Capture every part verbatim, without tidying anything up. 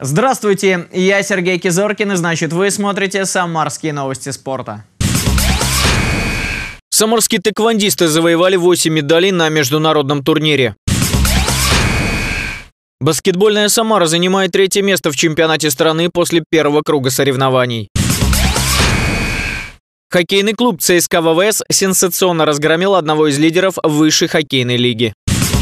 Здравствуйте, я Сергей Кизоркин, и значит вы смотрите «Самарские новости спорта». Самарские тэквондисты завоевали восемь медалей на международном турнире. Баскетбольная Самара занимает третье место в чемпионате страны после первого круга соревнований. Хоккейный клуб ЦСКА ВВС сенсационно разгромил одного из лидеров высшей хоккейной лиги.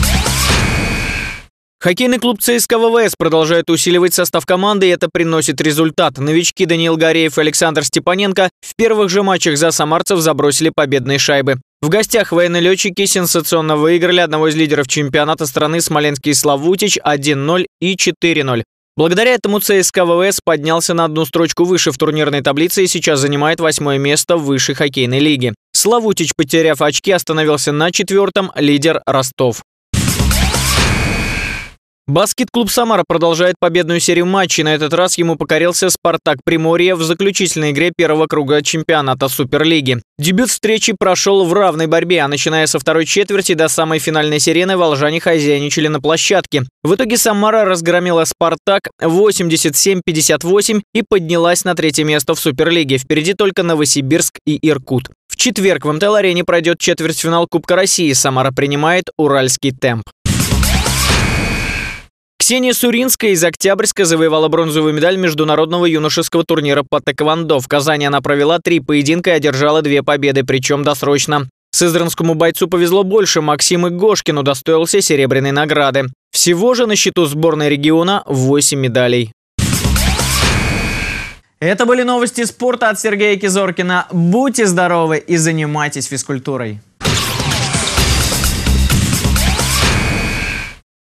Хоккейный клуб ЦСКА ВВС продолжает усиливать состав команды, и это приносит результат. Новички Даниил Гореев и Александр Степаненко в первых же матчах за самарцев забросили победные шайбы. В гостях военные летчики сенсационно выиграли одного из лидеров чемпионата страны Смоленский Славутич один ноль и четыре ноль. Благодаря этому ЦСКА ВВС поднялся на одну строчку выше в турнирной таблице и сейчас занимает восьмое место в высшей хоккейной лиге. Славутич, потеряв очки, остановился на четвертом, лидер Ростов. Баскет-клуб «Самара» продолжает победную серию матчей. На этот раз ему покорился «Спартак Приморье» в заключительной игре первого круга чемпионата Суперлиги. Дебют встречи прошел в равной борьбе, а начиная со второй четверти до самой финальной сирены волжане хозяйничали на площадке. В итоге «Самара» разгромила «Спартак» восемьдесят семь пятьдесят восемь и поднялась на третье место в Суперлиге. Впереди только Новосибирск и Иркут. В четверг в эм тэ эл-арене пройдет четвертьфинал Кубка России. «Самара» принимает «Уральский темп». Ксения Суринская из Октябрьска завоевала бронзовую медаль международного юношеского турнира по тэквондо. В Казани она провела три поединка и одержала две победы, причем досрочно. Сызранскому бойцу повезло больше, Максим Игошкин удостоился серебряной награды. Всего же на счету сборной региона восемь медалей. Это были новости спорта от Сергея Кизоркина. Будьте здоровы и занимайтесь физкультурой.